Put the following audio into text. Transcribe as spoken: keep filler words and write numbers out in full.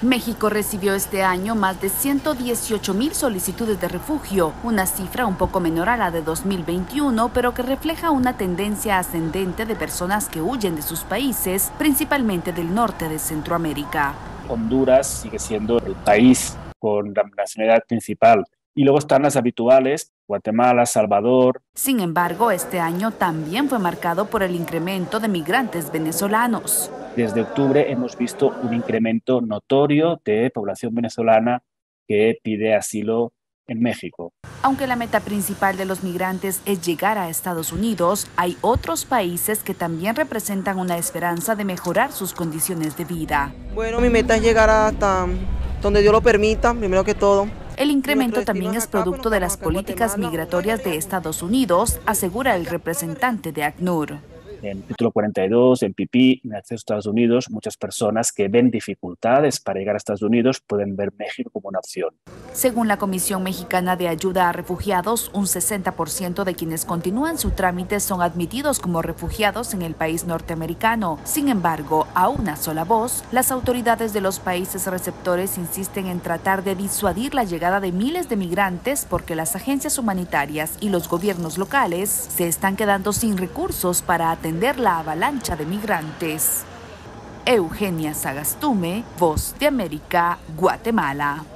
México recibió este año más de ciento dieciocho mil solicitudes de refugio, una cifra un poco menor a la de dos mil veintiuno, pero que refleja una tendencia ascendente de personas que huyen de sus países, principalmente del norte de Centroamérica. Honduras sigue siendo el país con la nacionalidad principal. Y luego están las habituales, Guatemala, Salvador. Sin embargo, este año también fue marcado por el incremento de migrantes venezolanos. Desde octubre hemos visto un incremento notorio de población venezolana que pide asilo en México. Aunque la meta principal de los migrantes es llegar a Estados Unidos, hay otros países que también representan una esperanza de mejorar sus condiciones de vida. Bueno, mi meta es llegar hasta donde Dios lo permita, primero que todo. El incremento también es producto de las políticas migratorias de Estados Unidos, asegura el representante de ACNUR. En título cuarenta y dos, en P P, en acceso a Estados Unidos, muchas personas que ven dificultades para llegar a Estados Unidos pueden ver México como una opción. Según la Comisión Mexicana de Ayuda a Refugiados, un sesenta por ciento de quienes continúan su trámite son admitidos como refugiados en el país norteamericano. Sin embargo, a una sola voz, las autoridades de los países receptores insisten en tratar de disuadir la llegada de miles de migrantes porque las agencias humanitarias y los gobiernos locales se están quedando sin recursos para atender la avalancha de migrantes. Eugenia Sagastume, Voz de América, Guatemala.